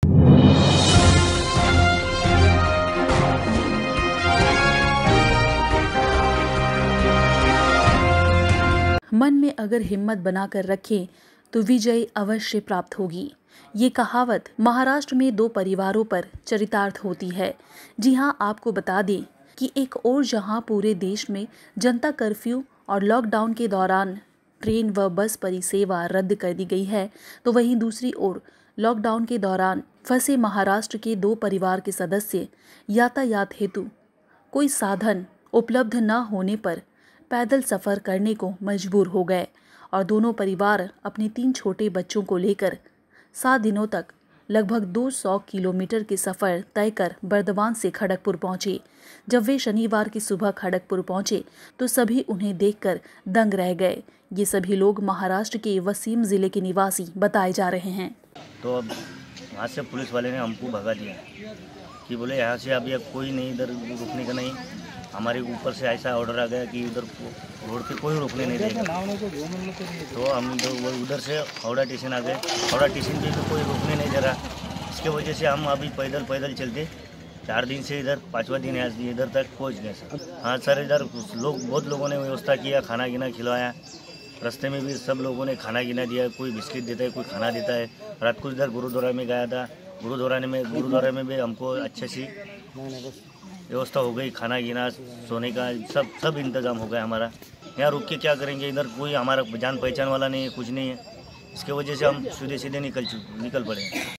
मन में अगर हिम्मत बनाकर रखें तो विजय अवश्य प्राप्त होगी। ये कहावत महाराष्ट्र में दो परिवारों पर चरितार्थ होती है। जी हाँ, आपको बता दें कि एक ओर जहाँ पूरे देश में जनता कर्फ्यू और लॉकडाउन के दौरान ट्रेन व बस परिसेवा रद्द कर दी गई है, तो वहीं दूसरी ओर लॉकडाउन के दौरान फंसे महाराष्ट्र के दो परिवार के सदस्य यातायात हेतु कोई साधन उपलब्ध न होने पर पैदल सफ़र करने को मजबूर हो गए और दोनों परिवार अपने 3 छोटे बच्चों को लेकर 7 दिनों तक लगभग 200 किलोमीटर के सफ़र तय कर बर्दवान से खड़गपुर पहुंचे। जब वे शनिवार की सुबह खड़गपुर पहुंचे तो सभी उन्हें देखकर दंग रह गए। ये सभी लोग महाराष्ट्र के वसीम ज़िले के निवासी बताए जा रहे हैं। तो अब वहाँ से पुलिस वाले ने हमको भगा दिया कि बोले यहाँ से अब कोई नहीं, इधर रुकने का नहीं। हमारे ऊपर से ऐसा ऑर्डर आ गया कि उधर रोड पे कोई रोकने नहीं देगा। तो हम उधर से हावड़ा स्टेशन आ गए। हावड़ा स्टेशन पे तो कोई रोकने नहीं दे रहा। इसके वजह से हम अभी पैदल चलते 4 दिन से इधर 5वां दिन आज इधर तक पहुंच गए सर। हाँ सर, इधर बहुत लोगों ने व्यवस्था किया, खाना गिना खिलवाया। रास्ते में भी सब लोगों ने खाना गिना दिया, कोई बिस्किट देता है, कोई खाना देता है। रात को इधर गुरुद्वारा में गया था, गुरुद्वारा में भी हमको अच्छे से व्यवस्था हो गई, खाना गिना सोने का सब इंतज़ाम हो गया हमारा। यहाँ रुक के क्या करेंगे, इधर कोई हमारा जान पहचान वाला नहीं है, कुछ नहीं है। इसके वजह से हम सीधे निकल पड़े।